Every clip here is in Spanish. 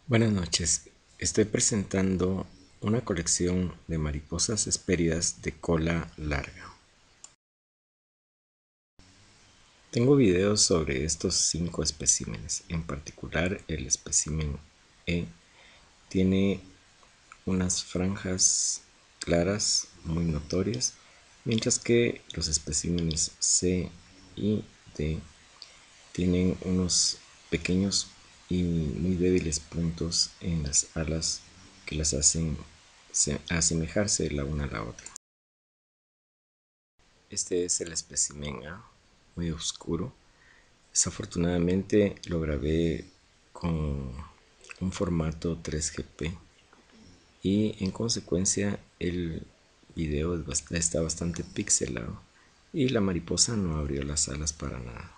Buenas noches, estoy presentando una colección de mariposas hespéridas de cola larga. Tengo videos sobre estos 5 especímenes, en particular el espécimen E tiene unas franjas claras muy notorias, mientras que los especímenes C y D tienen unos pequeños y muy débiles puntos en las alas que las hacen asemejarse la una a la otra. Este es el espécimen A, muy oscuro. Desafortunadamente lo grabé con un formato 3GP y en consecuencia el video está bastante pixelado y la mariposa no abrió las alas para nada.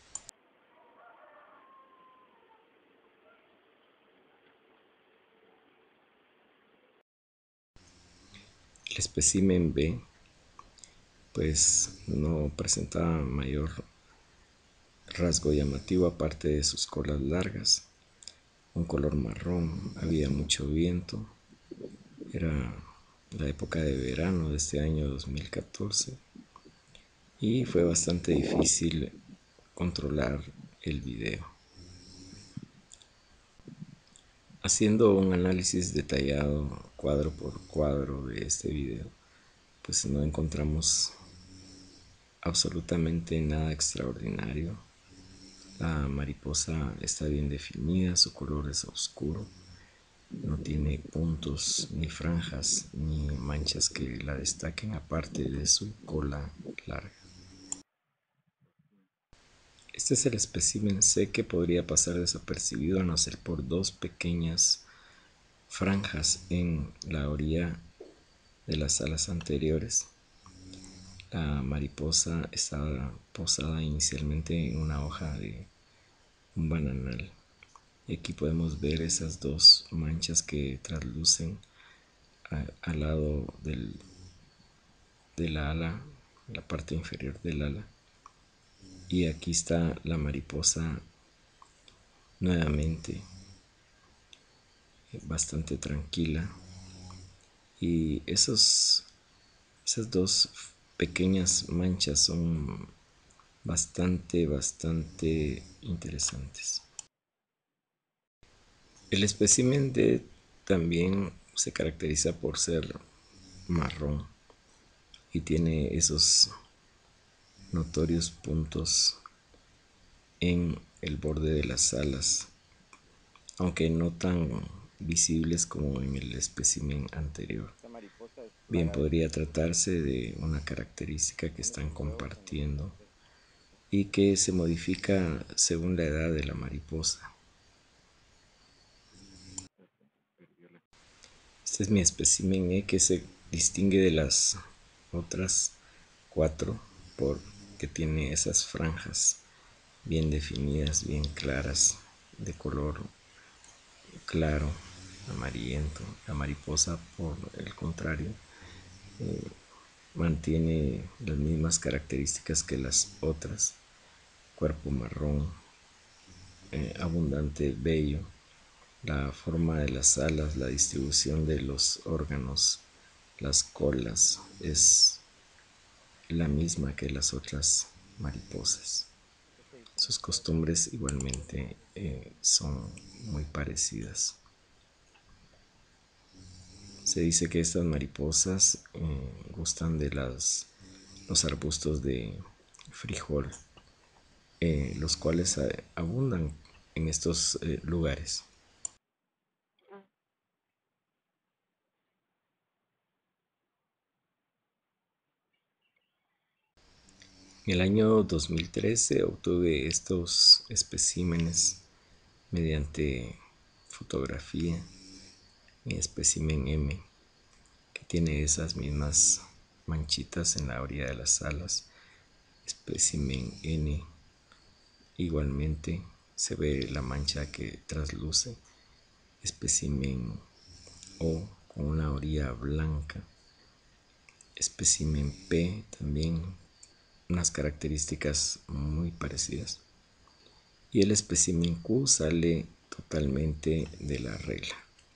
El espécimen B pues no presentaba mayor rasgo llamativo aparte de sus colas largas, un color marrón, había mucho viento, era la época de verano de este año 2014 y fue bastante difícil controlar el video. Haciendo un análisis detallado cuadro por cuadro de este video, pues no encontramos absolutamente nada extraordinario. La mariposa está bien definida, su color es oscuro, no tiene puntos ni franjas ni manchas que la destaquen aparte de su cola larga. Este es el espécimen C que podría pasar desapercibido a no ser por dos pequeñas franjas en la orilla de las alas anteriores. La mariposa estaba posada inicialmente en una hoja de un bananal. Y aquí podemos ver esas dos manchas que traslucen al lado del ala, la parte inferior del ala. Y aquí está la mariposa nuevamente bastante tranquila. Y esas dos pequeñas manchas son bastante interesantes. El espécimen D también se caracteriza por ser marrón y tiene esos notorios puntos en el borde de las alas, aunque no tan visibles como en el espécimen anterior. Bien, podría tratarse de una característica que están compartiendo y que se modifica según la edad de la mariposa. Este es mi espécimen E que se distingue de las otras 4 porque tiene esas franjas bien definidas, bien claras, de color claro, amarillento. La mariposa, por el contrario, mantiene las mismas características que las otras: cuerpo marrón, abundante vello, la forma de las alas, la distribución de los órganos, las colas es la misma que las otras mariposas. Sus costumbres igualmente son muy parecidas. Se dice que estas mariposas gustan de los arbustos de frijol, los cuales abundan en estos lugares. En el año 2013 obtuve estos especímenes mediante fotografía, mi espécimen M, que tiene esas mismas manchitas en la orilla de las alas. Espécimen N, igualmente se ve la mancha que trasluce. Espécimen O con una orilla blanca. Espécimen P también unas características muy parecidas. Y el espécimen Q sale totalmente de la regla.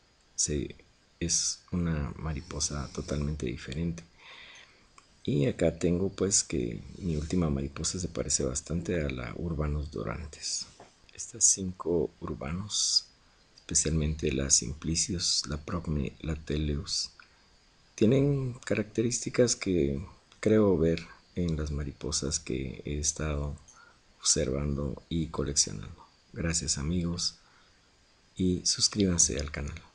Es una mariposa totalmente diferente. Y acá tengo pues que mi última mariposa se parece bastante a la Urbanus dorantes. Estas 5 urbanos, especialmente la Simplicius, la Procne, la Teleus, tienen características que creo ver en las mariposas que he estado observando y coleccionando. Gracias amigos y suscríbanse al canal.